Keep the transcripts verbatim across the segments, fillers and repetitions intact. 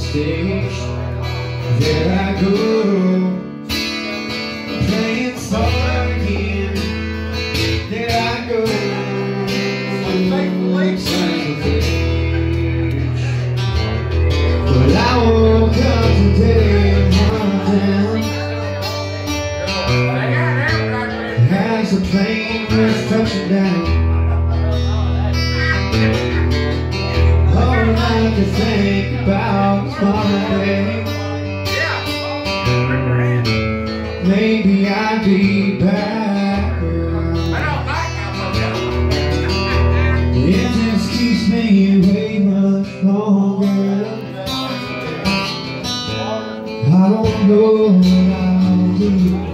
stage. There I go, playing far again. There I go, but I woke up today down as the plane was touching down. All I could think about was Monday. Maybe I'd be back. It just keeps me way much longer. I don't know what I'll do.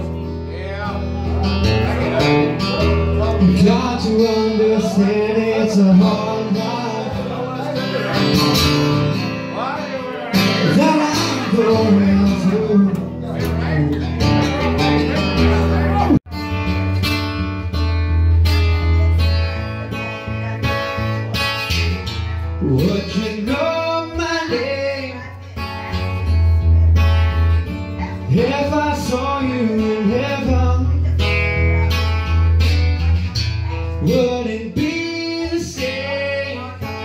You got to understand it's a hard life that I'm going through. Would you know my name if I saw you in heaven? Would it be the same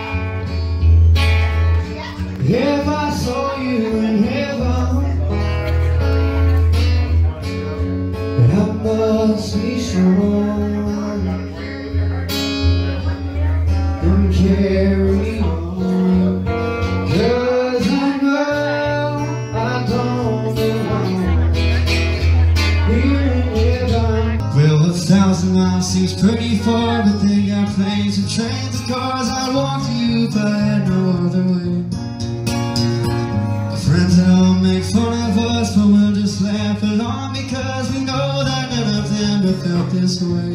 if I saw you in heaven? I must be strong and carry on, 'cause I know I don't belong here in heaven. Well, a thousand miles seems pretty far, but they got planes and trains and cars. I'd walk to you if I had no other way. Friends that all make fun of us, but we'll just laugh along, because we know that none of them have felt this way.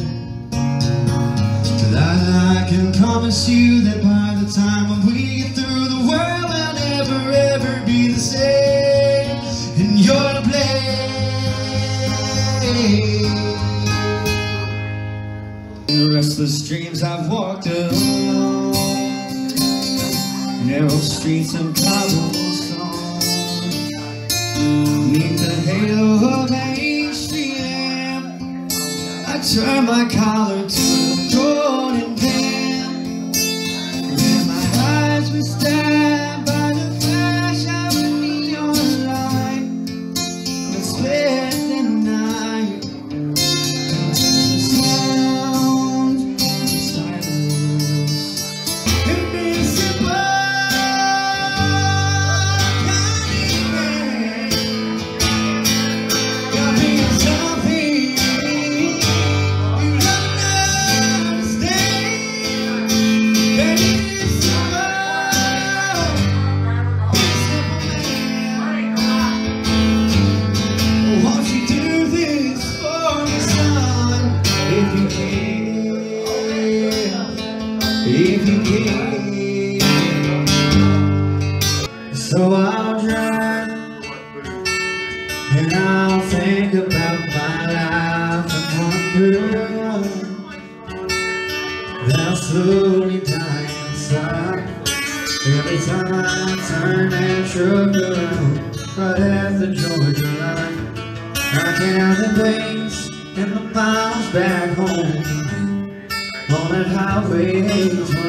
That I can promise you that by the time when we get through, the world will never ever be the same, and you're to blame. The restless dreams I've walked along, narrow streets of cobblestone, neath the halo of Main Street lamp, I turn my collar to the golden pan, where my eyes would stand by the flash of a neon light that split the night. The sound of silence, invisible, guiding me, got me something you don't understand. Baby, it's the world, it's simple man. Won't you do this for me, son? If you can, if you can. So I'll drive and I'll think about my life and wonder that I'll slowly die inside every time I turn that truck around, right at the Georgia line. I count the days and the miles back home on that highway